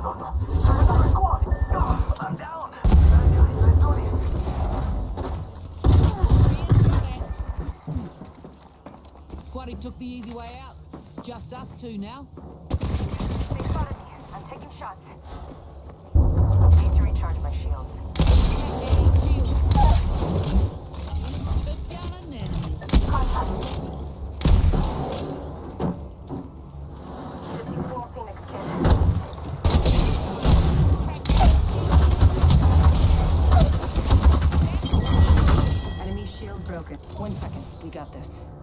I'm down. Guys, let's do this. Squatty took the easy way out. Just us two now. They spotted me. I'm taking shots. Need to recharge my shields. Took down an enemy. Shifting full Phoenix kit. Enemy shield broken. 1 second. We got this.